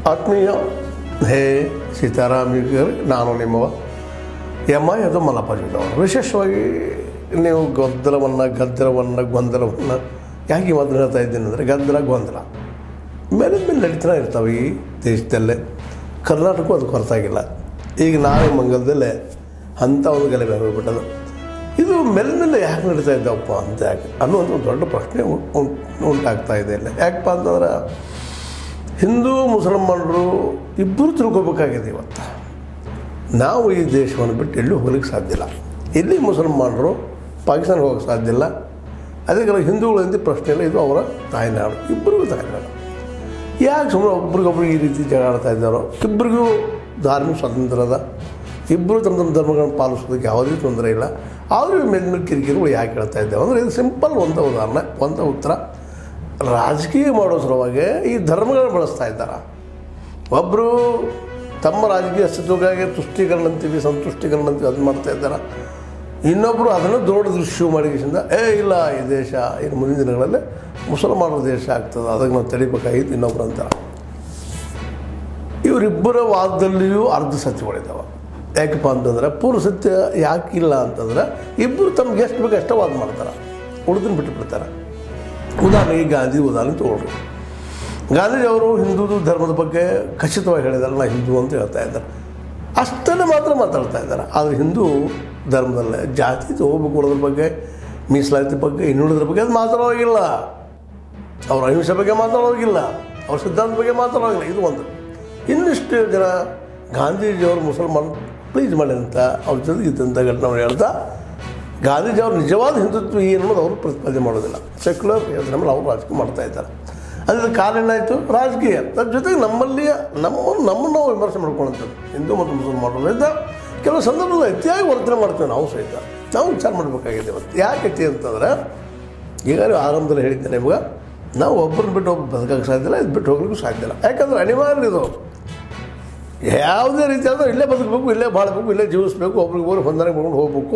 ಆತ್ಮೀಯ ಹೇ ಸೀತಾರಾಮಿಗರು, ನಾನು ನಿಮ್ಮವ ಅದು ಮಲ್ಲಪ್ಪ ಜೋಳವರು. ವಿಶೇಷವಾಗಿ ನೀವು ಗೊಂದಲವನ್ನು ಯಾಕೆ ಮಾತ್ರ ಹೇಳ್ತಾ ಇದ್ದೀನಿ ಅಂದರೆ, ಗೊಂದಲ ಮೇಲಿಂದ ಮೇಲೆ ನಡೀತಾನೆ ಇರ್ತಾವೆ ಈ ದೇಶದಲ್ಲೇ. ಕರ್ನಾಟಕಕ್ಕೂ ಅದು ಹೊರತಾಗಿಲ್ಲ. ಈಗ ನಾಳೆ ಮಂಗಲದಲ್ಲೇ ಅಂಥ ಒಂದು ಗಲಭೆ ಹೋಗ್ಬಿಟ್ಟದು. ಇದು ಮೇಲೆ ಯಾಕೆ ನಡೀತಾ ಇದ್ದಾವಪ್ಪ ಅಂತ ಯಾಕೆ ಅನ್ನುವಂಥ ಒಂದು ದೊಡ್ಡ ಪ್ರಶ್ನೆ ಉಂಟಾಗ್ತಾ ಇದೆ ಇಲ್ಲ. ಯಾಕಪ್ಪ ಅಂತಂದ್ರೆ, ಹಿಂದೂ ಮುಸಲ್ಮಾನರು ಇಬ್ಬರು ತಿಳ್ಕೊಬೇಕಾಗಿದೆ. ಇವತ್ತು ನಾವು ಈ ದೇಶವನ್ನು ಬಿಟ್ಟು ಎಲ್ಲೂ ಹೋಗ್ಲಿಕ್ಕೆ ಸಾಧ್ಯ ಇಲ್ಲ. ಇಲ್ಲಿ ಮುಸಲ್ಮಾನರು ಪಾಕಿಸ್ತಾನಕ್ಕೆ ಹೋಗೋಕ್ಕೆ ಸಾಧ್ಯ ಇಲ್ಲ. ಅದಕ್ಕೆ ಹಿಂದೂಗಳಿಂದ ಪ್ರಶ್ನೆ ಇಲ್ಲ, ಇದು ಅವರ ತಾಯ್ನಾಡು, ಇಬ್ಬರಿಗೂ ತಾಯ್ನಾಡು. ಯಾಕೆ ಸುಮ್ಮನೆ ಒಬ್ರಿಗೊಬ್ರು ಈ ರೀತಿ ಜಗಳ ಆಡ್ತಾ ಇದ್ದಾರೋ? ಇಬ್ಬರಿಗೂ ಧಾರ್ಮಿಕ ಸ್ವಾತಂತ್ರ್ಯ ಅದ, ಇಬ್ಬರು ತಮ್ಮ ಧರ್ಮಗಳನ್ನು ಪಾಲಿಸೋದಕ್ಕೆ ಯಾವುದೇ ತೊಂದರೆ ಇಲ್ಲ. ಆದರೂ ಮೇಲಿನ ಕಿರಿಕಿರಿಗಳು ಯಾಕೆ ಹೇಳ್ತಾ ಇದ್ದೇವೆ ಅಂದರೆ, ಇದು ಸಿಂಪಲ್ ಒಂದು ಉದಾಹರಣೆ, ಒಂದು ಉತ್ತರ. ರಾಜಕೀಯ ಮಾಡೋ ಸಲುವಾಗಿ ಈ ಧರ್ಮಗಳನ್ನು ಬಳಸ್ತಾ ಇದ್ದಾರೆ. ಒಬ್ಬರು ತಮ್ಮ ರಾಜಕೀಯ ಅಸ್ತಿತ್ವಕ್ಕಾಗಿ ತುಷ್ಟೀಕರಣ ಅಂತೀವಿ, ಸಂತುಷ್ಟೀಕರಣ ಅಂತೀವಿ, ಅದು ಮಾಡ್ತಾ ಇದ್ದಾರೆ. ಇನ್ನೊಬ್ಬರು ಅದನ್ನು ದೊಡ್ಡ ದೃಶ್ಯ ಮಾಡಿಕೆಯಿಂದ ಇಲ್ಲ, ಈ ದೇಶ ಇನ್ನು ಮುಂದಿನ ದಿನಗಳಲ್ಲಿ ಮುಸಲ್ಮಾನರ ದೇಶ ಆಗ್ತದೆ, ಅದಕ್ಕೆ ನಾವು ತಡಿಬೇಕಾಗಿತ್ತು ಇನ್ನೊಬ್ರು ಅಂತಾರೆ. ಇವರಿಬ್ಬರ ವಾದದಲ್ಲಿಯೂ ಅರ್ಧ ಸತ್ಯಗಳಿದ್ದಾವೆ. ಯಾಕಪ್ಪ ಅಂತಂದ್ರೆ, ಪೂರ್ವ ಸತ್ಯ ಯಾಕಿಲ್ಲ ಅಂತಂದ್ರೆ, ಇಬ್ಬರು ತಮ್ಗೆ ಎಷ್ಟು ಬೇಕು ಅಷ್ಟೇ ವಾದ ಮಾಡ್ತಾರೆ, ಉಳಿದನ್ನು ಬಿಟ್ಟುಬಿಡ್ತಾರೆ. ಉದಾಹರಣೆಗೆ ಗಾಂಧಿ ಉದಾಹರಣೆ ತೊಗೊಳ್ರಿ. ಗಾಂಧೀಜಿಯವರು ಹಿಂದೂ ಧರ್ಮದ ಬಗ್ಗೆ ಖಚಿತವಾಗಿ ಹೇಳಿದ್ದಾರೆ, ನಾ ಹಿಂದೂ ಅಂತ ಹೇಳ್ತಾ ಇದ್ದಾರೆ. ಅಷ್ಟನ್ನು ಮಾತ್ರ ಮಾತಾಡ್ತಾ ಇದ್ದಾರೆ. ಆದರೆ ಹಿಂದೂ ಧರ್ಮದಲ್ಲೇ ಜಾತಿ ಹೋಗ್ಬೇಕು ಅನ್ನೋದ್ರ ಬಗ್ಗೆ, ಮೀಸಲಾತಿ ಬಗ್ಗೆ, ಇನ್ನುಳಿದ್ರ ಬಗ್ಗೆ ಅದು ಮಾತಾಡೋಗಿಲ್ಲ. ಅವ್ರ ಅಹಿಂಸೆ ಬಗ್ಗೆ ಮಾತಾಡೋಗಿಲ್ಲ, ಅವ್ರ ಸಿದ್ಧಾಂತ ಬಗ್ಗೆ ಮಾತಾಡೋಗಿಲ್ಲ. ಇದು ಒಂದು. ಇನ್ನಿಷ್ಟು ಜನ ಗಾಂಧೀಜಿಯವರು ಮುಸಲ್ಮಾನ ಪ್ಲೀಸ್ ಮಾಡಿ ಅಂತ ಅವ್ರ ಜೊತೆಗೆ ಇದ್ದಂಥ ಘಟನೆ ಹೇಳ್ತಾ, ಗಾಂಧೀಜಿಯವರು ನಿಜವಾದ ಹಿಂದುತ್ವ ಏನು ಅನ್ನೋದು ಅವರು ಪ್ರತಿಪಾದನೆ ಮಾಡೋದಿಲ್ಲ. ಸೆಕ್ಯುಲರ್ ಯೋಜನೆ ಮೇಲೆ ಅವರು ರಾಜಕೀಯ ಮಾಡ್ತಾ ಇದ್ದಾರೆ. ಅದ್ರ ಕಾರಣ ಏನಾಯಿತು? ರಾಜಕೀಯ. ಅದ್ರ ಜೊತೆಗೆ ನಮ್ಮಲ್ಲಿ ನಮ್ಮನ್ನು ನಾವು ವಿಮರ್ಶೆ ಮಾಡ್ಕೊಳ್ಳೋಂಥದ್ದು. ಹಿಂದೂ ಮತ್ತು ಮುಸಲ್ಮಾನರಿಂದ ಕೆಲವು ಸಂದರ್ಭದಲ್ಲಿ ಅತಿಯಾಗಿ ವರ್ತನೆ ಮಾಡ್ತೇವೆ ನಾವು ಸಹಿತ. ನಾವು ವಿಚಾರ ಮಾಡಬೇಕಾಗಿದೆ ಇವತ್ತು. ಯಾಕೆ ಅಂತಂದ್ರೆ, ಈಗಾಗಲೇ ಆರಂಭದಲ್ಲಿ ಹೇಳಿದ್ದೆ ನಿಮ್ಗೆ, ನಾವು ಒಬ್ಬರನ್ನ ಬಿಟ್ಟು ಒಬ್ಬರು ಬದುಕೋಕ್ಕೆ ಸಾಧ್ಯ ಇಲ್ಲ, ಇದು ಬಿಟ್ಟು ಹೋಗ್ಲಿಕ್ಕೂ ಸಾಧ್ಯ ಇಲ್ಲ. ಯಾಕಂದ್ರೆ ಅನಿವಾರ್ಯ ಇದು. ಯಾವುದೇ ರೀತಿ ಆದರೂ ಇಲ್ಲೇ ಬದುಕಬೇಕು, ಇಲ್ಲೇ ಬಾಳಬೇಕು, ಇಲ್ಲೇ ಜೀವಿಸ್ಬೇಕು, ಒಬ್ರಿಗೆ ಒಬ್ಬರು ಹೊಂದಾಣಿಕೆ ಮಾಡ್ಕೊಂಡು ಹೋಗ್ಬೇಕು.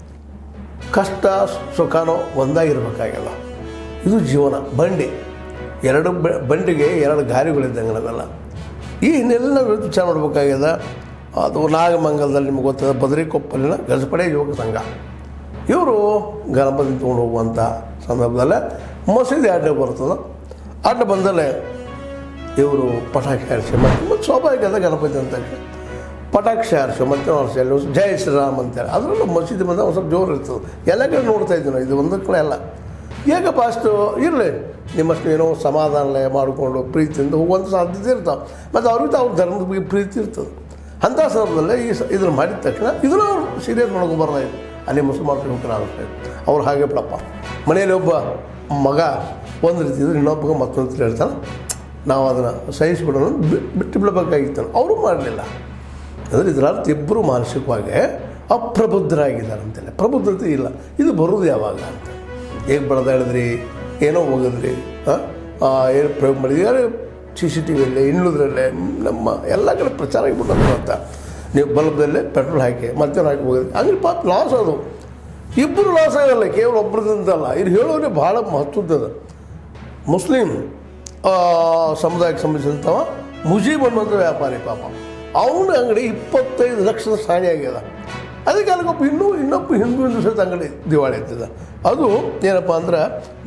ಕಷ್ಟ ಸುಖನೋ ಒಂದಾಗಿರ್ಬೇಕಾಗಿಲ್ಲ. ಇದು ಜೀವನ. ಬಂಡಿ ಎರಡು ಬಂಡಿಗೆ ಎರಡು ಗಾಲಿಗಳಿದ್ದಂಗೆ ನಾವೆಲ್ಲ. ಈ ಹಿನ್ನೆಲೆಯಲ್ಲಿ ನಾವು ವಿಚಾರ ಮಾಡಬೇಕಾಗ್ಯದ. ಅದು ನಾಗಮಂಗಲದಲ್ಲಿ ನಿಮ್ಗೆ ಗೊತ್ತಾದ ಬದರಿಕೊಪ್ಪಲಿನ ಗಜಪಡೆ ಯುವಕ ಸಂಘ, ಇವರು ಗಣಪತಿ ತೊಗೊಂಡು ಹೋಗುವಂಥ ಸಂದರ್ಭದಲ್ಲೇ ಮಸೀದಿ ಅಡ್ಡ ಬರ್ತದೆ. ಅಡ್ಡ ಬಂದಲ್ಲೇ ಇವರು ಪಟಾಕಿ ಹಾರಿಸಿ, ಮತ್ತು ಸ್ವಾಭಾವಿಕ ಅದ ಗಣಪತಿ ಅಂತ ಪಟಾಕ್ಷಿ ಹಾರಿಸಿ, ಮತ್ತೆ ಹಾರಿಸಿ ಜೈ ಶ್ರೀರಾಮ್ ಅಂತೇಳಿ ಅದರಲ್ಲೂ ಮಸೀದಿ ಬಂದ ಒಂದು ಸ್ವಲ್ಪ ಜೋರು ಇರ್ತದೆ. ಎಲ್ಲ ಕಡೆ ನೋಡ್ತಾ ಇದ್ದೀವಿ ನಾವು. ಇದು ಒಂದು ಕಡೆ ಎಲ್ಲ ಹೇಗಪ್ಪ ಅಷ್ಟು ಇರಲಿ, ನಿಮ್ಮಷ್ಟು ಏನೋ ಸಮಾಧಾನ ಮಾಡಿಕೊಂಡು ಪ್ರೀತಿಯಿಂದ ಹೋಗುವಂಥ ಸಾಧ್ಯತೆ ಇರ್ತಾವೆ. ಮತ್ತು ಅವ್ರಿಗೆ ಅವ್ರ ಧರ್ಮದ ಬಗ್ಗೆ ಪ್ರೀತಿ ಇರ್ತದೆ. ಅಂಥ ಸಂದರ್ಭದಲ್ಲೇ ಇದನ್ನು ಮಾಡಿದ ತಕ್ಷಣ ಇದನ್ನು ಅವ್ರು ಸೀರಿಯಸ್ ಮಾಡ್ಕೊಬಾರ್ದಾಗಿತ್ತು. ಅಲ್ಲಿ ಮುಸಲ್ಮಾನ ಯುವಕರಾಗುತ್ತೆ ಅವ್ರು ಹಾಗೆ ಬಿಡಪ್ಪ. ಮನೆಯಲ್ಲಿ ಒಬ್ಬ ಮಗ ಒಂದು ರೀತಿ ಇದ್ರೆ ಇನ್ನೊಬ್ಬ ಮತ್ತೊಂದು ರೀತಿ ಹೇಳ್ತಾನೆ, ನಾವು ಅದನ್ನು ಸಹಿಸ್ಬಿಡೋಣ ಬಿಟ್ಟು ಬಿಡಬೇಕಾಗಿತ್ತು. ಅವರು ಮಾಡಲಿಲ್ಲ. ಅಂದರೆ ಇದರ ಅರ್ಥ ಇಬ್ಬರು ಮಾನಸಿಕವಾಗಿ ಅಪ್ರಬುದ್ಧರಾಗಿದ್ದಾರೆ ಅಂತೇಳಿ. ಪ್ರಬುದ್ಧತೆ ಇಲ್ಲ. ಇದು ಬರೋದು ಯಾವಾಗ ಅಂತ ಹೇಗೆ ಬಡ್ದಾಡಿದ್ರಿ, ಏನೋ ಹೋಗಿದ್ರಿ, ಏನು ಪ್ರಯೋಗ ಮಾಡಿದ್ರಿ, CCTVಯಲ್ಲೇ ಇನ್ನುದ್ರಲ್ಲೇ ನಮ್ಮ ಎಲ್ಲ ಕಡೆ ಪ್ರಚಾರ ಆಗಿಬಿಟ್ಟು ಅಂತ. ನೀವು ಬಲ್ಬದಲ್ಲೇ ಪೆಟ್ರೋಲ್ ಹಾಕಿ ಮತ್ತೆ ಹಾಕಿ ಹೋಗಿದ್ರಿ, ಹಂಗೆ ಪಾಪ ಲಾಸ್. ಅದು ಇಬ್ಬರು ಲಾಸ್ ಆಗಲ್ಲ, ಕೇವಲ ಒಬ್ಬರದಿಂದಲ್ಲ. ಇದು ಹೇಳೋದ್ರೆ ಭಾಳ ಮಹತ್ವದ. ಮುಸ್ಲಿಂ ಸಮುದಾಯಕ್ಕೆ ಸಂಬಂಧಿಸಿದಂಥವ ಮುಜೀಬ್ ಅನ್ನುವಂಥ ವ್ಯಾಪಾರಿ, ಪಾಪ ಅವನ ಅಂಗಡಿ 25 ಲಕ್ಷದ ಸಾಣಿ ಆಗ್ಯದ. ಅದಕ್ಕೆ ಅಲ್ಲಿಗೊಬ್ಬ ಇನ್ನೊಬ್ಬ ಹಿಂದೂ ಸಹಿತ ಅಂಗಡಿ ದಿವಾಳಿ ಆಗ್ತದೆ. ಅದು ಏನಪ್ಪ ಅಂದ್ರೆ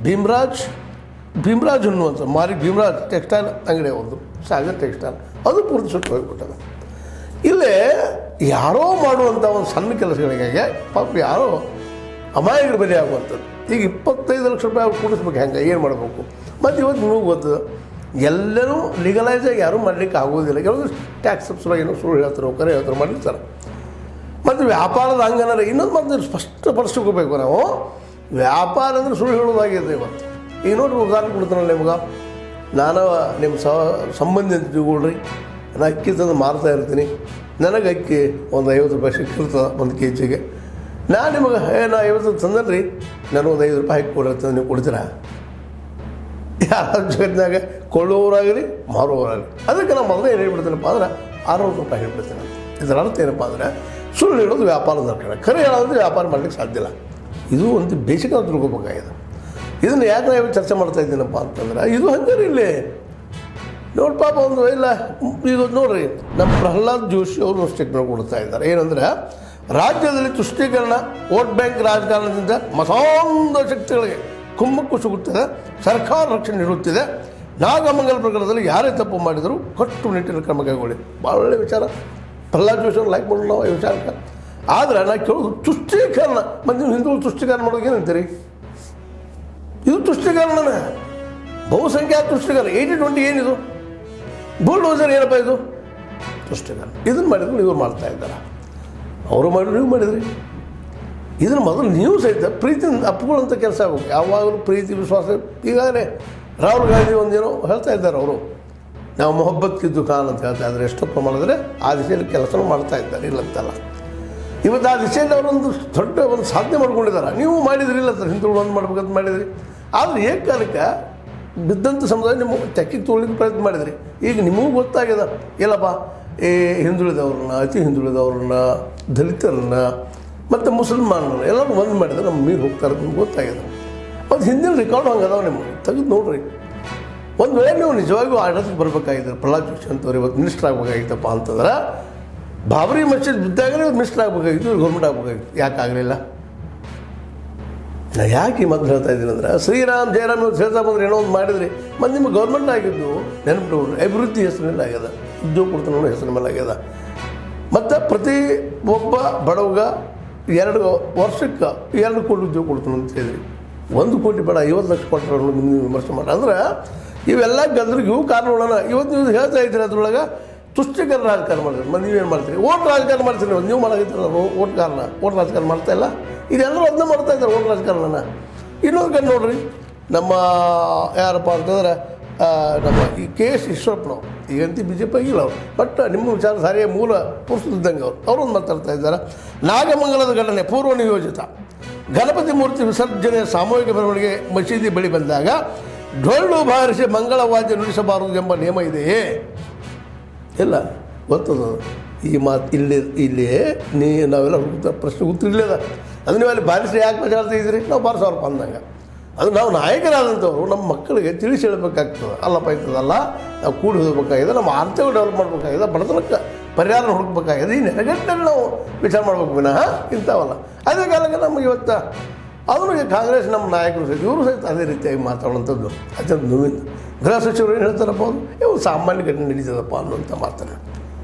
ಭೀಮ್ರಾಜ್ ಅನ್ನುವಂಥ ಭೀಮ್ರಾಜ್ ಟೆಕ್ಸ್ಟೈಲ್ ಅಂಗಡಿ ಅವ್ರದ್ದು, ಸಾಗರ್ ಟೆಕ್ಸ್ಟೈಲ್, ಅದು ಪೂರ್ತಿ ಸುಟ್ಟು ಹೋಗಿಬಿಟ್ಟದ. ಇಲ್ಲೇ ಯಾರೋ ಮಾಡುವಂಥ ಒಂದು ಸಣ್ಣ ಕೆಲಸಗಳಿಗಾಗಿ ಪಾಪ ಯಾರೋ ಅಮಾಯಕರ ಬೆಲೆ ಆಗುವಂಥದ್ದು. ಈಗ 25 ಲಕ್ಷ ರೂಪಾಯಿ ಅವ್ರು ಕೂಡಿಸ್ಬೇಕು, ಹೆಂಗೆ ಏನು ಮಾಡಬೇಕು? ಮತ್ತು ಇವತ್ತು ನಿಮಗೆ ಗೊತ್ತದ, ಎಲ್ಲರೂ ಲೀಗಲೈಸ್ ಆಗಿ ಯಾರೂ ಮಾಡಲಿಕ್ಕೆ ಆಗೋದಿಲ್ಲ. ಕೆಲವೊಂದು ಟ್ಯಾಕ್ಸ್ ಸಬ್ಸಿಡಿ ಏನೋ ಸುಳ್ಳು ಹೇಳ್ತಾರೆ, ಕರೆ ಹೇಳ್ತಾರೆ, ಮಾಡಿರ್ತಾರೆ. ಮತ್ತು ವ್ಯಾಪಾರದ ಹಂಗನಾರ ಇನ್ನೊಂದು ಮಾತು ಸ್ಪಷ್ಟಪಡಿಸ್ಕೋಬೇಕು ನಾವು. ವ್ಯಾಪಾರ ಅಂದರೆ ಸುಳ್ಳು ಹೇಳೋದಾಗಿದೆ ಇವತ್ತು. ಈಗ ನೋಡ್ರಿ, ಉದಾಹರಣೆ ಕೊಡ್ತಾನಲ್ಲ ನಿಮ್ಗೆ, ನಾನು ನಿಮ್ಮ ಸಂಬಂಧಿ ಅಂತ ತಿಳ್ಕೊಳ್ರಿ, ನಾನು ಅಕ್ಕಿ ತಂದು ಮಾರ್ತಾ ಇರ್ತೀನಿ, ನನಗೆ ಅಕ್ಕಿ ಒಂದು 50 ರೂಪಾಯಿ ಸಿಕ್ಕಿರ್ತದೆ ಒಂದು ಕೆಜಿಗೆ. ನಾನು ನಿಮಗೆ ನಾ 50 ತಂದಲ್ರಿ, ನನಗೊಂದು 5 ರೂಪಾಯಿ ಹಾಕಿ ಕೊಡಿರ್ತದೆ, ನೀವು ಕೊಡ್ತೀರಾ? ಯಾರ ಜಗತ್ತಿನಾಗ ಕೊಳ್ಳುವವರಾಗಲಿ ಮಾರುವವರಾಗಲಿ. ಅದಕ್ಕೆ ನಾನು ಮೊದಲೇ ಏನು ಹೇಳ್ಬಿಡ್ತೀನಪ್ಪ ಅಂದ್ರೆ 600 ರೂಪಾಯಿ ಹೇಳ್ಬಿಡ್ತೀನಿ. ಇದರ ಅರ್ಥ ಏನಪ್ಪ ಅಂದರೆ, ಸುಳ್ಳು ಹೇಳೋದು ವ್ಯಾಪಾರದ ಕಡೆ, ಖರೆ ಹೇಳೋದ್ರೆ ವ್ಯಾಪಾರ ಮಾಡಲಿಕ್ಕೆ ಸಾಧ್ಯ ಇಲ್ಲ. ಇದು ಒಂದು ಬೇಸಿಕ್ ನಾವು ತಿಳ್ಕೊಬೇಕಾಗಿದೆ. ಇದನ್ನು ಯಾಕೆ ನಾವು ಚರ್ಚೆ ಮಾಡ್ತಾ ಇದ್ದೀನಪ್ಪ ಅಂತಂದ್ರೆ, ಇದು ಹಂಗಾರೆ ಇಲ್ಲಿ ನೋಡಿ ಪಾಪ ಒಂದು ಇಲ್ಲ ಈಗ ನೋಡ್ರಿ ನಮ್ಮ ಪ್ರಹ್ಲಾದ್ ಜೋಶಿ ಅವರು ಸ್ಟೇಟ್ಮೆಂಟ್ ಕೊಡ್ತಾ ಇದ್ದಾರೆ ಏನಂದರೆ ರಾಜ್ಯದಲ್ಲಿ ತುಷ್ಟೀಕರಣ ವೋಟ್ ಬ್ಯಾಂಕ್ ರಾಜಕಾರಣದಿಂದ ಮಸಾಂಧ ಶಕ್ತಿಗಳಿಗೆ ಕುಮ್ಮಕ್ಕು ಸಿಗುತ್ತದೆ, ಸರ್ಕಾರ ರಕ್ಷಣೆ ನೀಡುತ್ತಿದೆ, ನಾಗಮಂಗಲ ಪ್ರಕರಣದಲ್ಲಿ ಯಾರೇ ತಪ್ಪು ಮಾಡಿದರೂ ಕಟ್ಟುನಿಟ್ಟಿನ ಕ್ರಮ ಕೈಗೊಳ್ಳಿ. ಭಾಳ ಒಳ್ಳೆಯ ವಿಚಾರ, ಪ್ರಹ್ಲಾದ್ ಜೋಶಿ ಅವ್ರು ಲೈಕ್ ಮಾಡೋಣ ನಾವು ಈ ವಿಚಾರಕ್ಕೆ. ಆದರೆ ನಾನು ಕೇಳೋದು ತುಷ್ಟೀಕರಣ, ಮತ್ತು ನೀವು ಹಿಂದೂಗಳು ತುಷ್ಟೀಕರಣ ಮಾಡೋದು ಏನಂತೀರಿ? ಇದು ತುಷ್ಟೀಕರಣನೇ, ಬಹುಸಂಖ್ಯಾತ ತುಷ್ಟೀಕರಣ. 80-20 ಏನಿದು? ಬುಲ್ಡೋಸರ್ ಏನಪ್ಪ ಇದು? ತುಷ್ಟೀಕರಣ. ಇದನ್ನು ಮಾಡಿದ್ರು ಇವ್ರು ಮಾಡ್ತಾ ಇದ್ದಾರೆ, ಅವರು ಮಾಡಿದ್ರು ನೀವು ಮಾಡಿದ್ರಿ. ಇದನ್ನು ಮೊದಲು ನೀವು ಸಹಿತ ಪ್ರೀತಿಯಿಂದ ಅಪ್ಪುಗಳಂಥ ಕೆಲಸ ಆಗಬೇಕು. ಯಾವಾಗಲೂ ಪ್ರೀತಿ ವಿಶ್ವಾಸ. ಈಗಾಗಲೇ ರಾಹುಲ್ ಗಾಂಧಿ ಒಂದೇನೋ ಹೇಳ್ತಾ ಇದ್ದಾರೆ, ಅವರು ನಾವು ಮೊಹಬ್ಬತ್ ಕಿದ್ದು ಖಾನ್ ಅಂತ ಹೇಳ್ತಾ ಇದ್ದಾರೆ. ಎಷ್ಟೋ ಪ್ರಮಾಣದಲ್ಲಿ ಆ ದಿಶೆಯಲ್ಲಿ ಕೆಲಸನೂ ಮಾಡ್ತಾ ಇದ್ದಾರೆ, ಇಲ್ಲಂತಲ್ಲ. ಇವತ್ತು ಆ ದಿಶೆಯಲ್ಲಿ ಅವರೊಂದು ದೊಡ್ಡ ಒಂದು ಸಾಧನೆ ಮಾಡ್ಕೊಂಡಿದ್ದಾರೆ. ನೀವು ಮಾಡಿದ್ರಿ ಇಲ್ಲಂತಾರೆ, ಹಿಂದುಳಿದು ಒಂದು ಮಾಡ್ಬೇಕಂತ ಮಾಡಿದ್ರಿ. ಆದರೆ ಏಕಾಲಕ್ಕೆ ಬಿದ್ದಂಥ ಸಮುದಾಯ ನಿಮ್ಮ ತೆಕ್ಕಿಗೆ ತೊಗೊಳ್ಳಿಕ್ಕೆ ಪ್ರಯತ್ನ ಮಾಡಿದ್ರಿ. ಈಗ ನಿಮಗೂ ಗೊತ್ತಾಗಿದೆ, ಇಲ್ಲಪ್ಪ ಈ ಹಿಂದುಳಿದವ್ರನ್ನ, ಅತಿ ಹಿಂದುಳಿದವ್ರನ್ನ, ದಲಿತರನ್ನ ಮತ್ತು ಮುಸಲ್ಮಾನರನ್ನ ಎಲ್ಲರೂ ಒಂದು ಮಾಡಿದ್ರೆ ನಮ್ಮ ಮೀರು ಹೋಗ್ತಾರೆ, ನಿಮ್ಗೆ ಗೊತ್ತಾಗಿದೆ. ಮತ್ತು ಹಿಂದಿನ ರೆಕಾರ್ಡ್ ಹಂಗೆ ಅದಾವೆ, ನಿಮಗೆ ತೆಗೆದು ನೋಡ್ರಿ. ಒಂದು ವೇಳೆ ನೀವು ನಿಜವಾಗಿಯೂ ಆಡಳಿತಕ್ಕೆ ಬರಬೇಕಾಗಿದ್ದಾರೆ, ಪ್ರಹ್ಲಾದ್ ಜೋಶಿ ಅಂತವ್ರು ಇವತ್ತು ಮಿನಿಸ್ಟರ್ ಆಗಬೇಕಾಗಿತ್ತಪ್ಪ ಅಂತಂದ್ರೆ ಬಾಬರಿ ಮಸ್ಜಿದ್ ಬಿದ್ದಾಗಲೇ ಮಿನಿಸ್ಟರ್ ಆಗಬೇಕಾಗಿತ್ತು, ಗೌರ್ಮೆಂಟ್ ಆಗಬೇಕಾಗಿತ್ತು. ಯಾಕೆ ಆಗಲಿಲ್ಲ? ನಾ ಯಾಕೆ ಈ ಮಾತು ಹೇಳ್ತಾ ಇದ್ದೀನಿ ಅಂದ್ರೆ, ಶ್ರೀರಾಮ್ ಜಯರಾಮ್ ಇವತ್ತು ಹೇಳ್ತಾ ಬಂದ್ರೆ ಏನೋ ಒಂದು ಮಾಡಿದ್ರಿ, ಮತ್ತು ನಿಮ್ಮ ಗೌರ್ಮೆಂಟ್ ಆಗಿದ್ದು ನೆನಪು ಅಭಿವೃದ್ಧಿ ಹೆಸರಿನಲ್ಲಿ ಆಗ್ಯದ, ಉದ್ಯೋಗ ಕೊಡ್ತಾನೋ ಹೆಸರಿನ ಮೇಲೆ ಆಗ್ಯದ. ಮತ್ತು ಪ್ರತಿ ಒಬ್ಬ ಬಡವಗ 2 ವರ್ಷಕ್ಕೆ 2 ಕೋಟಿ ಉದ್ಯೋಗ ಕೊಡ್ತಾನೆ ಅಂತ ಹೇಳಿದ್ರಿ. 1 ಕೋಟಿ ಬೇಡ 50 ಲಕ್ಷ ಕೊಟ್ಟರೆ ನೀವು ವಿಮರ್ಶೆ ಮಾಡಿ. ಅಂದ್ರೆ ಇವೆಲ್ಲ ಗದ್ರಿಗೆ ಇವು ಕಾರಣಗಳನ್ನ ಇವತ್ತು ನೀವು ಹೇಳ್ತಾ ಇದ್ದೀರಿ. ಅದ್ರೊಳಗೆ ತುಷ್ಟೀಕರಣ ರಾಜಕಾರಣ ಮಾಡಿದ್ರಿ, ಮತ್ತು ನೀವೇನು ಮಾಡ್ತೀರಿ? ಓಟ್ ರಾಜಕಾರಣ ಮಾಡ್ತೀರಿ. ನೀವು ಮಾಡಾಕತ್ತೀರ ಓಟ್ ರಾಜಕಾರಣ ಮಾಡ್ತಾ ಇಲ್ಲ. ಇದೆಲ್ಲರೂ ಅದನ್ನ ಮಾಡ್ತಾ ಇದ್ದಾರೆ, ಓಟ್ ರಾಜಕಾರಣನ. ಇನ್ನೊಂದು ಕಡೆ ನೋಡ್ರಿ, ನಮ್ಮ ಯಾರಪ್ಪ ಅಂತಂದ್ರೆ ನಮ್ಮ ಈ KS ಈಶ್ವರಪ್ಪನವ್ರು, ಈಗಂತೂ BJP ಆಗಿಲ್ಲ ಅವರು, ಬಟ್ ನಿಮ್ಮ ವಿಚಾರ ಸಾರಿಗೆ ಮೂಲ ಪುರುಷರಿದ್ದಂಗೆ ಅವರೊಂದು ಮಾತಾಡ್ತಾ ಇದ್ದಾರೆ. ನಾಗಮಂಗಲದ ಘಟನೆ ಪೂರ್ವ ನಿಯೋಜಿತ, ಗಣಪತಿ ಮೂರ್ತಿ ವಿಸರ್ಜನೆ ಸಾಮೂಹಿಕ ಮೆರವಣಿಗೆ ಮಸೀದಿ ಬಳಿ ಬಂದಾಗ ಡೊಳ್ಳು ಬಾರಿಸಿ ಮಂಗಳವಾದ್ಯ ನುಡಿಸಬಾರದು ಎಂಬ ನಿಯಮ ಇದೆಯೇ? ಇಲ್ಲ, ಗೊತ್ತದ ಈ ಮಾತು. ಇಲ್ಲಿ ನಾವೆಲ್ಲ ಪ್ರಶ್ನೆ ಗೊತ್ತಿರಲಿಲ್ಲ. ಅದು ನೀವು ಅಲ್ಲಿ ಬಾರಿಸಿ ಯಾಕೆ ಮಾತಾಡ್ತಾ ಇದ್ದೀರಿ? ನಾವು ಬಾರಿಸೋರಪ್ಪ ಅಂದಂಗೆ. ಅದು ನಾವು ನಾಯಕರಾದಂಥವ್ರು ನಮ್ಮ ಮಕ್ಕಳಿಗೆ ತಿಳಿಸಿ ಹೇಳಬೇಕಾಗ್ತದೆ. ಅಲ್ಲಪ್ಪ ಇಂಥದ್ದಲ್ಲ, ನಾವು ಕೂಡಿ ಹೋಗಬೇಕಾಗಿದೆ, ನಮ್ಮ ಆರ್ಥಿಕ ಡೆವಲಪ್ ಮಾಡಬೇಕಾಗಿದೆ, ಬಡತನಕ್ಕೆ ಪರಿಹಾರ ಹುಡುಕಬೇಕಾಗಿದೆ. ಈ ನೆನಗಟ್ಟಿನಲ್ಲಿ ನಾವು ವಿಚಾರ ಮಾಡ್ಬೇಕು ವಿನಃ ಇಂಥವಲ್ಲ. ಅದೇ ಕಾಲಕ್ಕೆ ನಮಗೆ ಇವತ್ತು ಅದನ್ನು ಕಾಂಗ್ರೆಸ್ ನಮ್ಮ ನಾಯಕರು ಸಹಿತ ಇವರು ಸಹಿತ ಅದೇ ರೀತಿಯಾಗಿ ಮಾತಾಡುವಂಥದ್ದು ಅತ್ಯಂತ ನೋವಿಂದ. ಗೃಹ ಸಚಿವರು ಏನು ಹೇಳ್ತಾರಪ್ಪ, ಅವರು ಇವು ಸಾಮಾನ್ಯ ಘಟನೆ ನಡೀತದಪ್ಪ ಅನ್ನುವಂಥ ಮಾತನ್ನು.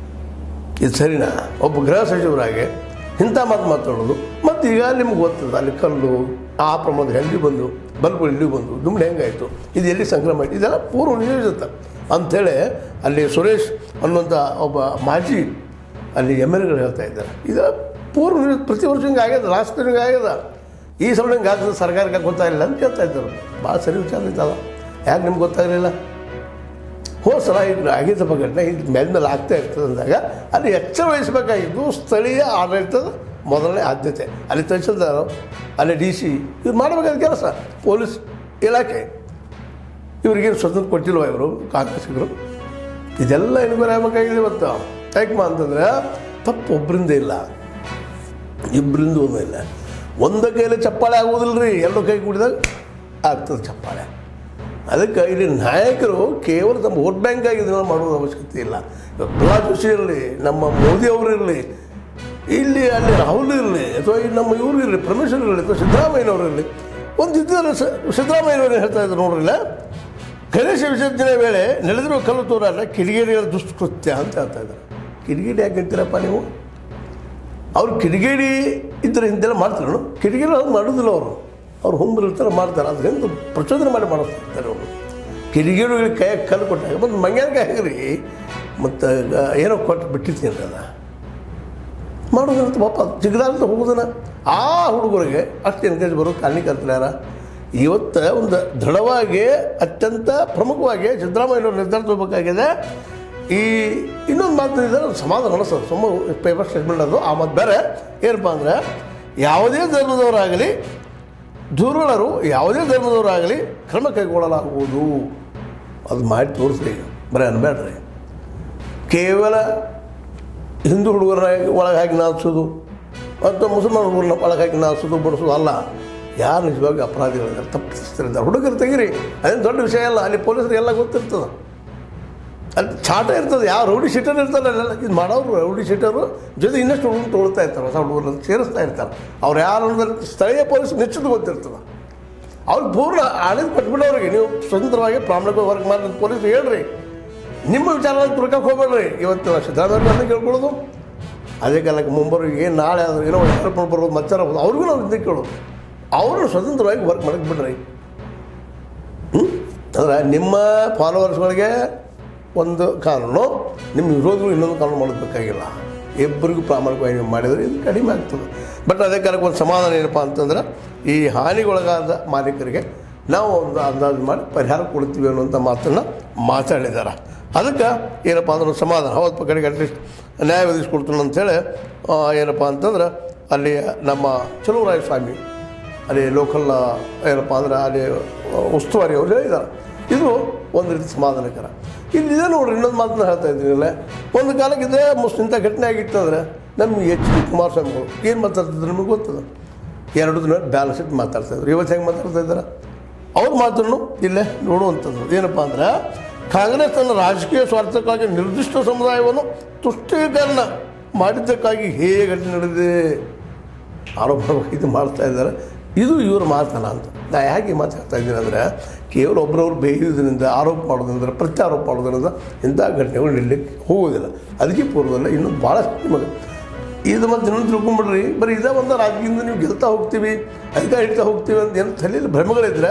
ಇದು ಸರಿನಾ? ಒಬ್ಬ ಗೃಹ ಸಚಿವರಾಗಿ ಇಂಥ ಮಾತಾಡೋದು. ಮತ್ತು ಈಗ ನಿಮ್ಗೆ ಗೊತ್ತದ ಅಲ್ಲಿ ಕಲ್ಲು ಆ ಪ್ರಮಾಣದ ಎಲ್ಲಿ ಬಂದು ಬಲ್ಬುಗಳು ಇಲ್ಲಿ ಬಂದು ದುಮ್ಡೆ ಹೆಂಗಾಯಿತು, ಇದು ಎಲ್ಲಿ ಸಂಕ್ರಮ ಆಯಿತು, ಇದೆಲ್ಲ ಪೂರ್ವ ನಿಯೋಜಿತ ಅಂಥೇಳಿ ಅಲ್ಲಿ ಸುರೇಶ್ ಅನ್ನುವಂಥ ಒಬ್ಬ ಮಾಜಿ ಅಲ್ಲಿ MLAಗಳು ಹೇಳ್ತಾ ಇದ್ದಾರೆ. ಇದೆಲ್ಲ ಪೂರ್ವ ನಿಯೋಜಿತ. ಪ್ರತಿ ವರ್ಷ ಹಿಂಗೆ ಆಗ್ಯದ, ಲಾಸ್ಟ್ ಹಿಂಗೆ ಆಗ್ಯದ. ಈ ಸಲ ಹಿಂಗೆ ಆಗ್ತದೆ, ಸರ್ಕಾರಕ್ಕೆ ಗೊತ್ತಾಗಲಿಲ್ಲ ಅಂತ ಹೇಳ್ತಾ ಇದ್ದರು. ಭಾಳ ಸರಿ ವಿಚಾರ ಐತಲ್ಲ, ಯಾಕೆ ನಿಮ್ಗೆ ಗೊತ್ತಾಗಲಿಲ್ಲ? ಹೋದ ಸಲ ಇದು ಆಗಿದ್ದಪ್ಪ ಘಟನೆ, ಇದು ಮೇಲೆ ಆಗ್ತಾ ಇರ್ತದೆ ಅಂದಾಗ ಅಲ್ಲಿ ಎಚ್ಚರ ವಹಿಸಬೇಕಾಗಿದ್ದು ಸ್ಥಳೀಯ ಆಡಳಿತದ ಮೊದಲನೇ ಆದ್ಯತೆ. ಅಲ್ಲಿ ತಹಸೀಲ್ದಾರು, ಅಲ್ಲಿ DC ಇವ್ರು ಮಾಡಬೇಕಾದ ಕೆಲಸ. ಪೊಲೀಸ್ ಇಲಾಖೆ ಇವ್ರಿಗೇನು ಸ್ವತಂತ್ರ ಕೊಟ್ಟಿಲ್ವ ಇವರು ಕಾಂಗ್ರೆಸ್ಸಿಗರು? ಇದೆಲ್ಲ ಎನ್ಕ್ವೈರಿ ಆಗಬೇಕಾಗಿದೆ ಇವತ್ತು. ಯಾಕಮ್ಮ ಅಂತಂದರೆ ತಪ್ಪು ಒಬ್ಬರಿಂದ ಇಲ್ಲ, ಇಬ್ಬರಿಂದ ಇಲ್ಲ. ಒಂದ ಕೈಯಲ್ಲಿ ಚಪ್ಪಾಳೆ ಆಗೋದಿಲ್ಲ ರೀ, ಎರಡು ಕೈ ಕೂಡಿದಾಗ ಆಗ್ತದೆ ಚಪ್ಪಾಳೆ. ಅದಕ್ಕೆ ಇಲ್ಲಿ ನಾಯಕರು ಕೇವಲ ತಮ್ಮ ವೋಟ್ ಬ್ಯಾಂಕ್ ಆಗಿ ಇದನ್ನು ಮಾಡೋದು ಅವಶ್ಯಕತೆ ಇಲ್ಲ. ಪ್ರಹ್ಲಾದ್ ಜೋಶಿ ಇರಲಿ, ನಮ್ಮ ಮೋದಿ ಅವರು ಇರಲಿ, ಇಲ್ಲಿ ಅಲ್ಲಿ ರಾಹುಲ್ ಇರಲಿ, ಅಥವಾ ನಮ್ಮ ಇವರು ಇರಲಿ, ಪರಮೇಶ್ವರ್ ಇರಲಿ, ಅಥವಾ ಸಿದ್ದರಾಮಯ್ಯನವರು ಇರಲಿ, ಒಂದು ಇದ್ದರೆ ಸಿದ್ದರಾಮಯ್ಯನವರು ಹೇಳ್ತಾ ಇದ್ರು ನೋಡ್ರಿಲ್ಲ, ಗಣೇಶ ವಿಸರ್ಜನೆ ವೇಳೆ ನಡೆದಿರುವ ಕಲ್ಲು ತೂರಾಟ ಕಿಡಿಗೇಡಿಗಳ ದುಷ್ಕೃತ್ಯ ಅಂತ ಹೇಳ್ತಾ ಇದ್ದಾರೆ. ಕಿಡಿಗೇಡಿ ಯಾಕೆ ಅಂತೀರಪ್ಪ ನೀವು? ಅವ್ರು ಕಿಡಿಗೇಡಿ ಇದ್ದರೆ ಹಿಂದೆಲ್ಲ ಮಾಡ್ತಾರೆ. ಕಿಡಿಗೇಡಿ ಅವ್ರು ಮಾಡೋದಿಲ್ಲ, ಅವ್ರು ಹುಂಬರಿರ್ತಾರೆ ಮಾಡ್ತಾರೆ. ಅದರಿಂದ ಪ್ರಚೋದನೆ ಮಾಡಿಸ್ತಾರೆ ಅವರು. ಕಿಡಿಗೇಡಿಗಳಿಗೆ ಕೈಯಾಗ ಕಲ್ಲು ಕೊಟ್ಟಾಗ ಮತ್ತು ಮಂಗ್ಯಾನಕಾಯಿ ಹಾಕ್ರಿ ಮತ್ತು ಏನೋ ಕೊಟ್ಟು ಬಿಟ್ಟಿರ್ತೀನಿ ಅದ ಮಾಡೋದಂತ ಪಾಪ ಜಿಗದಾರಂತ ಹೋಗೋದನ್ನ ಆ ಹುಡುಗರಿಗೆ ಅಷ್ಟು ಎನ್ಕರೇಜ್ ಬರೋದು ಕಾರಣೀಕರ್ತಲ್ಲ ಯಾರ. ಇವತ್ತು ಒಂದು ದೃಢವಾಗಿ ಅತ್ಯಂತ ಪ್ರಮುಖವಾಗಿ ಸಿದ್ದರಾಮಯ್ಯನವ್ರು ನಿರ್ಧಾರ ತಗೋಬೇಕಾಗಿದೆ. ಈ ಇನ್ನೊಂದು ಮಾತು ಇದ್ದರೆ ಸಮಾಧಾನ ಅನಿಸ್ತದೆ. ಸುಮ್ಮನೆ ಪೇಪರ್ ಸ್ಟೇಟ್ಮೆಂಟ್ ಅದು ಆ ಮಾತು ಬೇರೆ. ಏನಪ್ಪ ಅಂದರೆ ಯಾವುದೇ ಧರ್ಮದವರಾಗಲಿ ದುರ್ಬಲರು ಯಾವುದೇ ಧರ್ಮದವರಾಗಲಿ ಕ್ರಮ ಕೈಗೊಳ್ಳಲಾಗುವುದು. ಅದು ಮಾಡಿ ತೋರಿಸ್ರಿ, ಬರೀ ಅನ್ಬೇಡ್ರಿ. ಕೇವಲ ಹಿಂದೂ ಹುಡುಗರನ್ನ ಒಳಗೆ ಹಾಕಿ ನಾಚಿಸೋದು ಮತ್ತು ಮುಸಲ್ಮಾನ ಹುಡುಗರನ್ನ ಒಳಗೆ ಹಾಕಿ ನಾಚಿಸೋದು ಬಡಿಸೋದು ಅಲ್ಲ. ಯಾರು ನಿಜವಾಗಿ ಅಪರಾಧಿಗಳಿದ್ದಾರೆ, ತಪ್ಪಿಸ್ತಿದ್ದಾರೆ, ಹುಡುಗರು ತೆಗೀರಿ. ಅದೇನು ದೊಡ್ಡ ವಿಷಯ ಅಲ್ಲ. ಅಲ್ಲಿ ಪೊಲೀಸರಿಗೆಲ್ಲ ಗೊತ್ತಿರ್ತದೆ. ಅಲ್ಲಿ ಚಾಟ ಇರ್ತದೆ, ಯಾವ ರೌಡಿ ಶೀಟರ್ ಇರ್ತಾರೆ ಅಲ್ಲೆಲ್ಲ ಇದು ಮಾಡೋರು ರೌಡಿ ಶೀಟರು ಜೊತೆ ಇನ್ನಷ್ಟು ಹುಡುಗರು ತೊಗೊಳ್ತಾ ಇರ್ತಾರೆ, ಹೊಸ ಹುಡುಗರನ್ನು ಸೇರಿಸ್ತಾ ಇರ್ತಾರೆ. ಅವ್ರು ಯಾರು ಅನ್ನೋದ್ರಲ್ಲಿ ಸ್ಥಳೀಯ ಪೊಲೀಸ್ ನಿಶ್ಚಿತ ಗೊತ್ತಿರ್ತದೆ. ಅವ್ರಿಗೆ ಪೂರ್ಣ ಆಳಿದ ಕೊಟ್ಬಿಡೋರಿಗೆ ನೀವು ಸ್ವತಂತ್ರವಾಗಿ ಪ್ರಾಮಾಣಿಕವಾಗಿ ವರ್ಕ್ ಮಾಡಿ ಪೊಲೀಸ್ ಹೇಳ್ರಿ, ನಿಮ್ಮ ವಿಚಾರದಲ್ಲಿ ತುರ್ಕಕ್ಕೆ ಹೋಗ್ಬೇಡ್ರಿ. ಇವತ್ತು ಸಿದ್ದರಾಮಯ್ಯ ಕೇಳ್ಕೊಳ್ಳೋದು, ಅದೇ ಕಾಲಕ್ಕೆ ಮುಂಬರೋರಿಗೆ ನಾಳೆ ಅದು ಏನೋ ಕರ್ಕೊಂಡು ಬರೋದು ಮಚ್ಚಾರ ಹೋಗೋದು ಅವ್ರಿಗೂ ನಾವು ಇದಕ್ಕೆ ಕೇಳೋದು. ಅವ್ರನ್ನ ಸ್ವತಂತ್ರವಾಗಿ ವರ್ಕ್ ಮಾಡಕ್ಕೆ ಬಿಡ್ರಿ. ಅಂದರೆ ನಿಮ್ಮ ಫಾಲೋವರ್ಸ್ಗಳಿಗೆ ಒಂದು ಕಾನೂನು, ನಿಮ್ಮ ವಿರೋಧಿಗಳು ಇನ್ನೊಂದು ಕಾನೂನು ಮಾಡಬೇಕಾಗಿಲ್ಲ. ಇಬ್ಬರಿಗೂ ಪ್ರಾಮಾಣಿಕವಾಗಿ ಮಾಡಿದರೆ ಇದು ಕಡಿಮೆ ಆಗ್ತದೆ. ಬಟ್ ಅದೇ ಕಾಲಕ್ಕೆ ಒಂದು ಸಮಾಧಾನ ಏನಪ್ಪ ಅಂತಂದ್ರೆ, ಈ ಹಾನಿಗೊಳಗಾದ ಮಾಲೀಕರಿಗೆ ನಾವು ಒಂದು ಅಂದಾಜು ಮಾಡಿ ಪರಿಹಾರ ಕೊಡ್ತೀವಿ ಅನ್ನುವಂಥ ಮಾತನ್ನು ಮಾತಾಡಿದ್ದಾರೆ. ಅದಕ್ಕೆ ಏನಪ್ಪ ಅಂದ್ರೆ ಸಮಾಧಾನ ಹೌದಪ್ಪ, ಕಡೆಗೆ ಅಟ್ಲೀಸ್ಟ್ ನ್ಯಾಯ ಒದಗಿಸ್ಕೊಡ್ತಾನೆ ಅಂಥೇಳಿ ಏನಪ್ಪ ಅಂತಂದ್ರೆ ಅಲ್ಲಿ ನಮ್ಮ ಚಲುವರಾಯ ಸ್ವಾಮಿ ಅಲ್ಲಿ ಲೋಕಲ್ ಏನಪ್ಪ ಅಂದ್ರೆ ಅಲ್ಲಿ ಉಸ್ತುವಾರಿ ಅವರು ಹೇಳಿದ್ದಾರೆ. ಇದು ಒಂದು ರೀತಿ ಸಮಾಧಾನಕರ. ಇಲ್ಲಿದೆ ನೋಡ್ರಿ, ಇನ್ನೊಂದು ಮಾತನ್ನ ಹೇಳ್ತಾ ಇದ್ದೀನಿಲ್ಲ, ಒಂದು ಕಾಲಕ್ಕೆ ಇದ್ರೆ ಇಂಥ ಘಟನೆ ಆಗಿತ್ತಂದ್ರೆ ನಮ್ಮ ಎಚ್ ಡಿ ಕುಮಾರಸ್ವಾಮಿಗಳು ಏನು ಮಾತಾಡ್ತಿದ್ರು ನಿಮಗೆ ಗೊತ್ತದ, 2 ದಿನ ಬ್ಯಾಲೆನ್ಸ್ ಇಟ್ಟು ಮಾತಾಡ್ತಾಯಿದ್ರು. ಇವತ್ತು ಹೆಂಗೆ ಮಾತಾಡ್ತಾ ಇದ್ದಾರೆ ಅವ್ರ ಮಾತನ್ನು ಇಲ್ಲೇ ನೋಡುವಂಥದ್ದು ಏನಪ್ಪ ಅಂದ್ರೆ, ಕಾಂಗ್ರೆಸ್ ತನ್ನ ರಾಜಕೀಯ ಸ್ವಾರ್ಥಕ್ಕಾಗಿ ನಿರ್ದಿಷ್ಟ ಸಮುದಾಯವನ್ನು ತುಷ್ಟೀಕರಣ ಮಾಡಿದ್ದಕ್ಕಾಗಿ ಹೇಗೆ ಘಟನೆ ನಡೆದಿದೆ ಆರೋಪ ಇದು ಮಾಡ್ತಾ ಇದ್ದಾರೆ. ಇದು ಇವ್ರ ಮಾತಲ್ಲ ಅಂತ ನಾ ಯಾಕೆ ಮಾತಾಡ್ತಾ ಇದ್ದೀನಿ ಅಂದರೆ, ಕೇವಲ ಒಬ್ಬರವ್ರು ಬೇಯೋದ್ರಿಂದ ಆರೋಪ ಮಾಡೋದ್ರಿಂದ ಪ್ರತ್ಯಾರೋಪ ಮಾಡೋದ್ರಿಂದ ಇಂಥ ಘಟನೆಗಳು ನಿಲ್ಲಕ್ಕೆ ಹೋಗೋದಿಲ್ಲ. ಅದಕ್ಕೆ ಪೂರ್ವದಲ್ಲ ಇನ್ನೂ ಭಾಳಷ್ಟು ನಿಮಗೆ ಇದು ಮತ್ತು ಇನ್ನೊಂದು ತಿಳ್ಕೊಂಬಿಡ್ರಿ, ಬರೀ ಇದೇ ಒಂದು ರಾಜಕೀಯದಿಂದ ನೀವು ಗೆಲ್ತಾ ಹೋಗ್ತೀವಿ ಅಧಿಕಾರ ಹಿಡ್ತಾ ಹೋಗ್ತೀವಿ ಅಂತ ಏನು ತಲೆಯಲ್ಲಿ ಭ್ರಮೆಗಳಿದ್ರೆ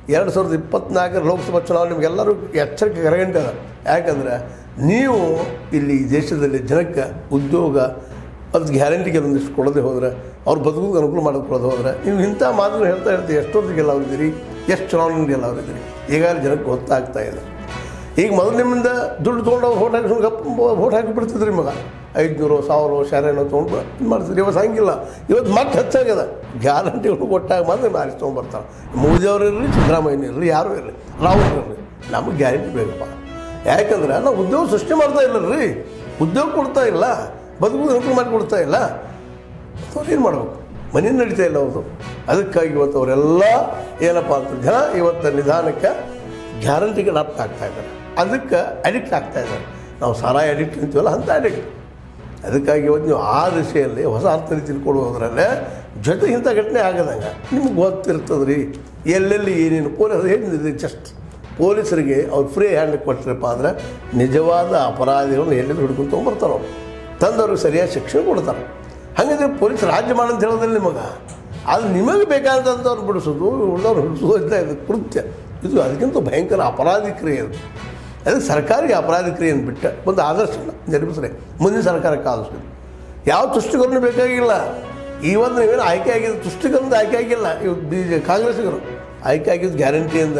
2024 ಲೋಕಸಭಾ ಚುನಾವಣೆ ನಿಮಗೆಲ್ಲರೂ ಎಚ್ಚರಿಕೆ ಕರಗಂಟದ. ಯಾಕಂದರೆ ನೀವು ಇಲ್ಲಿ ದೇಶದಲ್ಲಿ ಜನಕ್ಕೆ ಉದ್ಯೋಗ ಅದು ಗ್ಯಾರಂಟಿಗೆ ಒಂದಿಷ್ಟು ಕೊಡದೆ ಹೋದರೆ, ಅವ್ರು ಬದುಕೋದು ಅನುಕೂಲ ಮಾಡಿಕೊಡೋದು ಹೋದರೆ, ನೀವು ಇಂಥ ಮಾತನ್ನು ಹೇಳ್ತಾ ಇರ್ತೀವಿ. ಎಷ್ಟೊತ್ತಿಗೆಲ್ಲ ಅವರಿದ್ದೀರಿ, ಎಷ್ಟು ಚುನಾವಣೆಗೆಲ್ಲ ಅವರಿದ್ದೀರಿ, ಈಗಾಗಲೇ ಜನಕ್ಕೆ ಗೊತ್ತಾಗ್ತಾ ಇದೆ. ಈಗ ಮೊದಲು ನಿಮ್ಮಿಂದ ದುಡ್ಡು ತೊಗೊಂಡು ಅವ್ರು ವೋಟ್ ಹಾಕಿಬಿಡ್ತಿದ್ರಿ ಮಗ, 500 1000 1000 ತೊಗೊಂಡು ಇದು ಮಾಡ್ತಿದ್ರಿ. ಇವತ್ತು ಹಂಗಿಲ್ಲ, ಇವತ್ತು ಮತ್ತೆ ಹೆಚ್ಚಾಗ್ಯದ. ಗ್ಯಾರಂಟಿಗಳು ಕೊಟ್ಟಾಗ ಮಾತ್ರ ಮಾರಿ ತೊಗೊಂಡ್ಬರ್ತಾರೆ. ಮೋದಿಯವರು ಇರಲಿ, ಸಿದ್ದರಾಮಯ್ಯ ಇರಲಿ, ಯಾರೂ ಇರಲಿ, ರಾಹುಲ್ ಇರಲಿ, ನಮಗೆ ಗ್ಯಾರಂಟಿ ಬೇಕಪ್ಪ. ಯಾಕಂದ್ರೆ ನಾವು ಉದ್ಯೋಗ ಸೃಷ್ಟಿ ಮಾಡ್ತಾ ಇಲ್ಲ ರೀ, ಉದ್ಯೋಗ ಕೊಡ್ತಾ ಇಲ್ಲ, ಬದುಕೋದು ಅನುಕೂಲ ಮಾಡಿಕೊಡ್ತಾ ಇಲ್ಲ. ಅವ್ರು ಏನು ಮಾಡಬೇಕು, ಮನೇಲಿ ನಡೀತಾ ಇಲ್ಲ ಅವರು. ಅದಕ್ಕಾಗಿ ಇವತ್ತು ಅವರೆಲ್ಲ ಏನಪ್ಪ ಅಂತ ಜನ ಇವತ್ತು ನಿಧಾನಕ್ಕೆ ಗ್ಯಾರಂಟಿಗೆ ಅಡಾಪ್ಟ್ ಆಗ್ತಾ ಇದ್ದಾರೆ, ಅದಕ್ಕೆ ಅಡಿಕ್ಟ್ ಆಗ್ತಾ ಇದ್ದಾರೆ. ನಾವು ಸಾರಾಯಿ ಅಡಿಕ್ಟ್ ಅಂತೀವಲ್ಲ ಅಂಥ ಅಡಿಕ್ಟ್. ಅದಕ್ಕಾಗಿ ಇವತ್ತು ನೀವು ಆ ದಿಶೆಯಲ್ಲಿ ಹೊಸ ಅರ್ಥ ರೀತಿಯಲ್ಲಿ ಕೊಡುವುದರಲ್ಲೇ ಜೊತೆ ಇಂಥ ಘಟನೆ ಆಗದಂಗೆ ನಿಮ್ಗೆ ಗೊತ್ತಿರ್ತದೆ ರೀ ಎಲ್ಲೆಲ್ಲಿ ಏನೇನು. ಪೊಲೀಸರು ಹೇಳಿದೆ, ಜಸ್ಟ್ ಪೊಲೀಸರಿಗೆ ಅವ್ರು ಫ್ರೀ ಹ್ಯಾಂಡ್ ಕೊಟ್ಟರಪ್ಪ ಅಂದರೆ ನಿಜವಾದ ಅಪರಾಧಿಗಳನ್ನ ಎಲ್ಲೆಲ್ಲಿ ಹುಡ್ಕೊಂಡು ತೊಗೊಂಬರ್ತಾರೆ, ಅವ್ರು ತಂದವ್ರಿಗೆ ಸರಿಯಾದ ಶಿಕ್ಷೆ ಕೊಡ್ತಾರೆ. ಹಾಗಿದ್ರೆ ಪೊಲೀಸ್ ರಾಜ್ಯ ಮಾಡಂತ ಹೇಳೋದಿಲ್ಲ ನಿಮಗೆ, ಅದು ನಿಮಗೆ ಬೇಕಾದಂಥವ್ರು ಬಿಡಿಸೋದು ಉಳಿದವ್ರು ಹಿಡಿಸೋದು ಅಂತ ಇದು ಕೃತ್ಯ. ಇದು ಅದಕ್ಕಿಂತ ಭಯಂಕರ ಅಪರಾಧಿ ಕ್ರಿಯೆ ಅದು. ಅದಕ್ಕೆ ಸರ್ಕಾರಿಗೆ ಅಪರಾಧಿ ಕ್ರಿಯೆಯನ್ನು ಬಿಟ್ಟು ಒಂದು ಆದರ್ಶನ ನಿರ್ಮಿಸ್ರೆ ಮುಂದಿನ ಸರ್ಕಾರಕ್ಕೆ ಆದರ್ಶಿದೆ. ಯಾವ ತುಷ್ಟೀಕರಣ ಬೇಕಾಗಿಲ್ಲ. ಇವತ್ತು ನೀವೇನು ಆಯ್ಕೆ ಆಗಿದ್ದು ತುಷ್ಟೀಕರಣದ ಆಯ್ಕೆ ಆಗಿಲ್ಲ. ಇವತ್ತು ಕಾಂಗ್ರೆಸ್ಸಿಗರು ಆಯ್ಕೆ ಆಗಿದ್ದು ಗ್ಯಾರಂಟಿಯಿಂದ.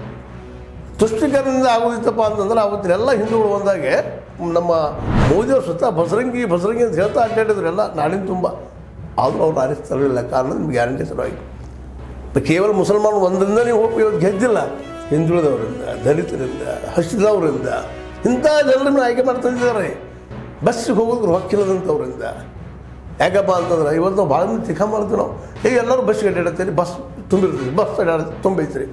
ತುಷ್ಟೀಕರಣದಿಂದ ಆಗೋದಿತ್ತಪ್ಪ ಅಂತಂದ್ರೆ ಅವತ್ತಿನೆಲ್ಲ ಹಿಂದೂಗಳು ಒಂದಾಗೆ ನಮ್ಮ ಮೋದಿಯವ್ರು ಸ್ವತಃ ಬಸರಂಗಿ ಅಂತ ಹೇಳ್ತಾ ಅಡ್ಡಾಡಿದ್ರು ಎಲ್ಲ ನಾಡಿನ ತುಂಬ. ಆದರೂ ಅವ್ರು ಆರಿಸ್ತರಲಿಲ್ಲ, ಕಾರಣ ನಿಮ್ಗೆ ಗ್ಯಾರಂಟಿ ಸಲುವಾಗಿ. ಕೇವಲ ಮುಸಲ್ಮಾನ ಒಂದರಿಂದ ನೀವು ಇವತ್ತು ಗೆದ್ದಿಲ್ಲ, ಹಿಂದುಳಿದವರಿಂದ, ದಲಿತರಿಂದ, ಹಸಿದವರಿಂದ ಇಂಥ ಜನರನ್ನು ಆಯ್ಕೆ ಮಾಡ್ತಿದ್ದಾರೆ. ಬಸ್ಸಿಗೆ ಹೋಗೋದು ಹೊಕ್ಕಿಲ್ಲದಂಥವ್ರಿಂದ. ಯಾಕಪ್ಪ ಅಂತಂದ್ರೆ ಇವತ್ತು ನಾವು ಭಾಳ ಮಂದಿ ತಿಖಾ ಮಾಡ್ತೀವಿ ನಾವು. ಈಗ ಎಲ್ಲರೂ ಬಸ್ಸಿಗೆ ಅಡ್ಡಾಡ್ತೀರಿ, ಬಸ್ ತುಂಬಿರ್ತೀವಿ, ಬಸ್ ತುಂಬೈತ್ರಿ,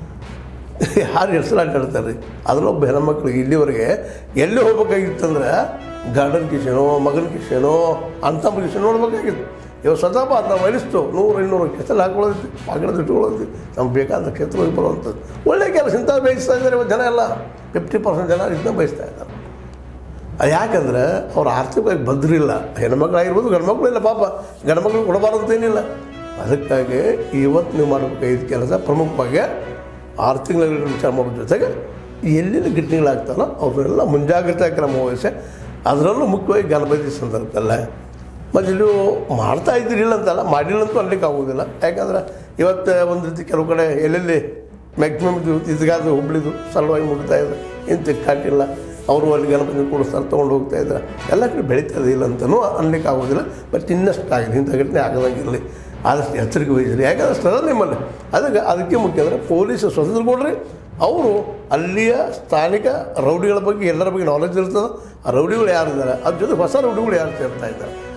ಯಾರು ಹೆಸರು ಅಡ್ಡಾಡ್ತಾರೆ ರೀ. ಅದರಲ್ಲೊಬ್ಬ ಹೆಣ್ಮಕ್ಳಿಗೆ ಇಲ್ಲಿವರೆಗೆ ಎಲ್ಲಿ ಹೋಗ್ಬೇಕಾಗಿತ್ತಂದ್ರೆ ಗಾರ್ಡನ್ ಕಿಶನೋ, ಮಗನ ಕಿಶನೋ, ಅಂತಂಬ ಕಿಶನ್ ನೋಡ್ಬೇಕಾಗಿತ್ತು. ಇವಾಗ ಸದಾಪ ನಾವು ವಯಸ್ಸು 100-200 ಕೆಸಲು ಹಾಕೊಳ್ಳೋದು, ಪಾಕಡದ ಇಟ್ಕೊಳ್ಳೋದು, ನಮ್ಗೆ ಬೇಕಾದ ಕ್ಷೇತ್ರ ಹೋಗಿ ಬರುವಂಥದ್ದು ಒಳ್ಳೆಯ ಕೆಲಸ. ಇಂಥ ಬಯಸ್ತಾ ಇದ್ದಾರೆ ಇವತ್ತು ಜನ ಎಲ್ಲ. 50% ಜನ ಇದನ್ನ ಬಯಸ್ತಾ ಇದ್ದಾರೆ. ಅದು ಯಾಕಂದ್ರೆ ಅವ್ರು ಆರ್ಥಿಕವಾಗಿ ಭದ್ರಿಲ್ಲ. ಹೆಣ್ಮಕ್ಳಾಗಿರ್ಬೋದು, ಗಂಡ್ಮಕ್ಳು ಇಲ್ಲ. ಪಾಪ ಗಂಡ್ಮಕ್ಳು ಕೊಡಬಾರಂತೇನಿಲ್ಲ. ಅದಕ್ಕಾಗಿ ಇವತ್ತು ನೀವು ಮಾಡಬೇಕಾಗಿದ್ದ ಕೆಲಸ ಪ್ರಮುಖವಾಗಿ ಆರ್ಥಿಕ ವಿಚಾರ ಮಾಡೋದ್ರ ಜೊತೆಗೆ ಎಲ್ಲೆಲ್ಲಿ ಘಟನೆಗಳಾಗ್ತಾನೋ ಅವರೆಲ್ಲ ಮುಂಜಾಗ್ರತಾ ಕ್ರಮ ವಹಿಸಿ, ಅದರಲ್ಲೂ ಮುಖ್ಯವಾಗಿ ಗಣಪತಿ ಸಂದರ್ಭದಲ್ಲ. ಮತ್ತು ಇಲ್ಲಿ ಮಾಡ್ತಾ ಇದ್ದೀರಿಲ್ಲ ಅಂತಲ್ಲ, ಮಾಡಿಲ್ಲಂತೂ ಅನ್ಲಿಕ್ಕೆ ಆಗೋದಿಲ್ಲ. ಯಾಕಂದ್ರೆ ಇವತ್ತು ಒಂದು ರೀತಿ ಕೆಲವು ಕಡೆ ಎಲ್ಲೆಲ್ಲಿ ಮ್ಯಾಕ್ಸಿಮಮ್ ಇದಗಾದ ಹುಬ್ಳಿದು ಸಲುವಾಗಿ ಮುಗ್ತಾ ಇದೆ, ಏನು ತಿಕ್ಕಾಟಿಲ್ಲ. ಅವರು ಅಲ್ಲಿ ಗಣಪತಿ ಕೂಡಿಸ್ತಾರೆ, ತೊಗೊಂಡು ಹೋಗ್ತಾ ಇದ್ದಾರೆ. ಎಲ್ಲ ಕಡೆ ಬೆಳೀತದೆ ಇಲ್ಲ ಅಂತಲೂ ಅನ್ಲಿಕ್ಕೆ ಆಗೋದಿಲ್ಲ. ಬಟ್ ಇನ್ನಷ್ಟು ಆಗಿದೆ, ಇಂಥ ಘಟನೆ ಆಗದಂಗಿರಲಿ, ಆದಷ್ಟು ಎಚ್ಚರಿಕೆ ವಹಿಸಿರಿ. ಯಾಕಂದ್ರೆ ಸ್ಥಳ ನಿಮ್ಮಲ್ಲಿ. ಅದಕ್ಕೆ ಮುಖ್ಯ ಅಂದರೆ ಪೊಲೀಸ್ ಸ್ವತಂತ್ರ ಕೊಡ್ರಿ. ಅವರು ಅಲ್ಲಿಯ ಸ್ಥಾನಿಕ ರೌಡಿಗಳ ಬಗ್ಗೆ ಎಲ್ಲರ ಬಗ್ಗೆ ನಾಲೆಜ್ ಇರ್ತದೆ. ಆ ರೌಡಿಗಳು ಯಾರಿದ್ದಾರೆ, ಅದ್ರ ಜೊತೆ ಹೊಸ ರೌಡಿಗಳು ಯಾರು ಸೇರ್ತಾ ಇದ್ದಾರೆ,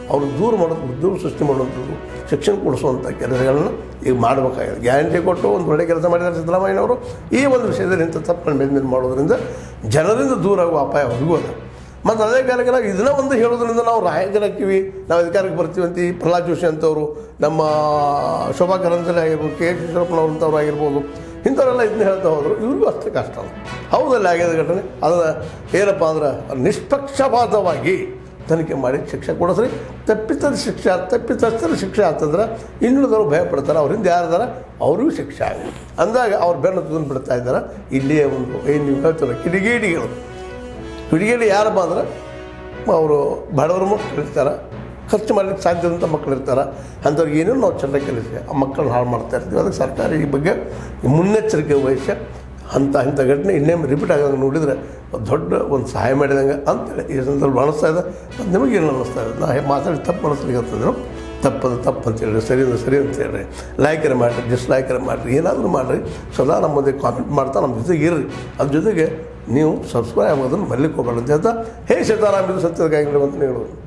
ಅವರು ದೂರ ಮಾಡೋದು ಉದ್ಯೋಗ ಸೃಷ್ಟಿ ಮಾಡುವಂಥದ್ದು ಶಿಕ್ಷಣ ಕೊಡಿಸುವಂಥ ಕೆಲಸಗಳನ್ನ ಈಗ ಮಾಡಬೇಕಾಗಿದೆ. ಗ್ಯಾರಂಟಿ ಕೊಟ್ಟು ಒಂದು ಒಳ್ಳೆ ಕೆಲಸ ಮಾಡಿದ್ದಾರೆ ಸಿದ್ದರಾಮಯ್ಯನವರು. ಈ ಒಂದು ವಿಷಯದಲ್ಲಿ ಇಂಥ ತಪ್ಪನ್ನು ಮೇಲೆ ಮಾಡೋದ್ರಿಂದ ಜನರಿಂದ ದೂರ ಆಗುವ ಅಪಾಯ ಅವ್ರಿಗೂ ಅದ. ಮತ್ತು ಅದೇ ಕಾಲಕ್ಕೆ ನಾವು ಇದನ್ನ ಒಂದು ಹೇಳೋದ್ರಿಂದ ನಾವು ರಾಯಕರಾಗ್ತೀವಿ, ನಾವು ಅಧಿಕಾರಕ್ಕೆ ಬರ್ತೀವಿ ಅಂತ ಈ ಪ್ರಹ್ಲಾದ್ ಜೋಶಿ ಅಂತವರು, ನಮ್ಮ ಶೋಭಾ ಕರಂದ್ಲಾಜೆ ಆಗಿರ್ಬೋದು, ಕೆ ಎಚ್ ಈಶ್ವರಪ್ಪನವ್ರು ಅಂತವ್ರು ಆಗಿರ್ಬೋದು, ಇಂಥವರೆಲ್ಲ ಇದನ್ನ ಹೇಳ್ತಾ ಹೋದರು. ಇವ್ರಿಗೂ ಅಷ್ಟೇ ಕಷ್ಟ ಅದು. ಹೌದಲ್ಲ ಆಗ್ಯದ ಘಟನೆ. ಅದನ್ನು ಏನಪ್ಪ ಅಂದ್ರೆ ನಿಷ್ಪಕ್ಷಪಾತವಾಗಿ ತನಿಖೆ ಮಾಡಿ ಶಿಕ್ಷೆ ಕೊಡಿಸ್ರಿ. ತಪ್ಪಿತಸ್ಥರ ಶಿಕ್ಷೆ ಆಗ್ತಂದ್ರೆ ಇನ್ನುಳಿದವರು ಭಯಪಡ್ತಾರೆ, ಅವರಿಂದ ಯಾರಿದಾರ ಅವ್ರಿಗೂ ಶಿಕ್ಷೆ ಆಗಲಿ ಅಂದಾಗ ಅವ್ರು ಬೆನ್ನು ತಂದು ಬಿಡ್ತಾ ಇದ್ದಾರೆ. ಇಲ್ಲಿಯೇ ಒಂದು ಏನು ನೀವು ಹೇಳ್ತಾರೆ ಕಿಡಿಗೇಡಿ ಯಾರಪ್ಪ ಅಂದ್ರೆ ಅವರು ಬಡವರ ಮಕ್ಕಳು ಇರ್ತಾರೆ, ಖರ್ಚು ಮಾಡಲಿಕ್ಕೆ ಸಾಧ್ಯದಂಥ ಮಕ್ಕಳು ಇರ್ತಾರೆ. ಅಂಥವ್ರಿಗೆ ಏನೇನು ನಾವು ಚೆನ್ನಾಗಿ ಕಲಿಸಿ ಆ ಮಕ್ಕಳನ್ನ ಹಾಳು ಮಾಡ್ತಾ ಇರ್ತೀವಿ. ಅದಕ್ಕೆ ಸರ್ಕಾರ ಈ ಬಗ್ಗೆ ಮುನ್ನೆಚ್ಚರಿಕೆ ವಹಿಸಿ ಇಂಥ ಘಟನೆ ಇನ್ನೇನು ರಿಪೀಟ್ ಆಗೋದು ನೋಡಿದರೆ ದೊಡ್ಡ ಒಂದು ಸಹಾಯ ಮಾಡಿದಂಗೆ ಅಂತೇಳಿ ಈ ಸಂದರ್ಭ ಅನ್ನಿಸ್ತಾ ಇದೆ. ಮತ್ತು ನಿಮಗೇನು ಅನ್ನಿಸ್ತಾ ಇದೆ? ನಾ ಮಾತಾಡಿ ತಪ್ಪು ಅನ್ನಿಸ್ಲಿಕ್ಕೆ ತಪ್ಪು ಅಂತೇಳಿ, ಸರಿ ಅಂತ ಹೇಳ್ರಿ. ಲೈಕರ ಮಾಡಿರಿ, ಡಿಸ್ಲೈಕರ ಮಾಡಿರಿ, ಏನಾದರೂ ಮಾಡಿರಿ. ಸದಾ ನಮ್ಮ ಮುಂದೆ ಕಾಮೆಂಟ್ ಮಾಡ್ತಾ ನಮ್ಮ ಜೊತೆಗೆ ಇರ್ರಿ. ಅದ್ರ ಜೊತೆಗೆ ನೀವು ಸಬ್ಸ್ಕ್ರೈಬ್ ಆಗೋದನ್ನು ಮರಿಲಿಕ್ಕೆ ಹೋಗಬೇಡ ಅಂತ ಹೇಳ್ತಾ, ಹೇ ಸೀತಾರಾಮ್ ಇದು ಸತ್ಯದ ಕಾಯಿಗಳು ಅಂತ ಹೇಳೋದು.